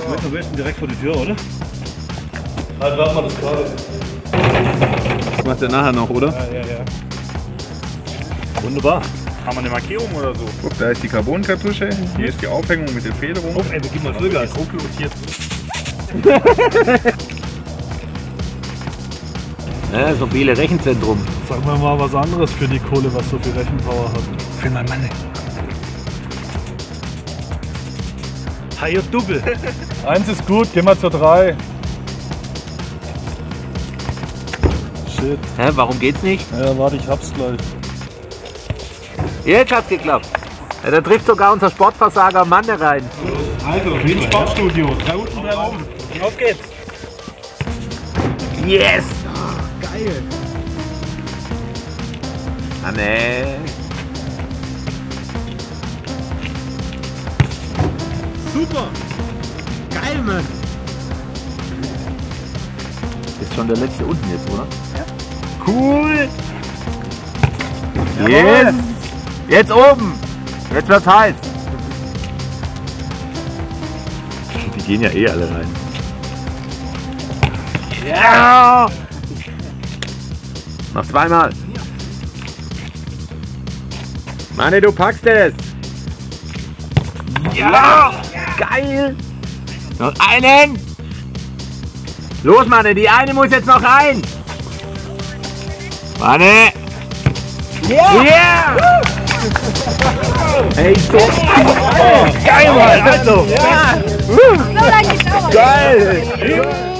Jetzt am besten direkt vor die Tür, oder? Halt, warte mal das gerade. Das macht er nachher noch, oder? Ja. Wunderbar. Haben wir eine Markierung oder so? Guck, da ist die Carbonkartusche, hier ist die Aufhängung mit der Federung. Ey, wir geben mal Vollgas. Ja, so viele Rechenzentrum. Sag mal was anderes für die Kohle, was so viel Rechenpower hat. Für mein Mann. Higher Double. 1 ist gut, gehen wir zur 3. Shit. Hä, warum geht's nicht? Ja, warte, ich hab's gleich. Jetzt hat's geklappt. Ja, da trifft sogar unser Sportversager Manne rein. Also, wie im Sportstudio. 3 unten, 3 oben. Auf geht's. Yes! Geil! Manne! Super! Geil, Mann! Ist schon der letzte unten jetzt, oder? Ja. Cool! Yes! Jetzt oben! Jetzt wird's heiß! Die gehen ja eh alle rein. Ja! Noch zweimal! Manne, du packst es! Ja! Geil! Noch einen! Los, Manne, die eine muss jetzt noch rein! Manne! Ja! Yeah! Hey, so geil, Mann! Also! Ja! So lange gedauert. Geil!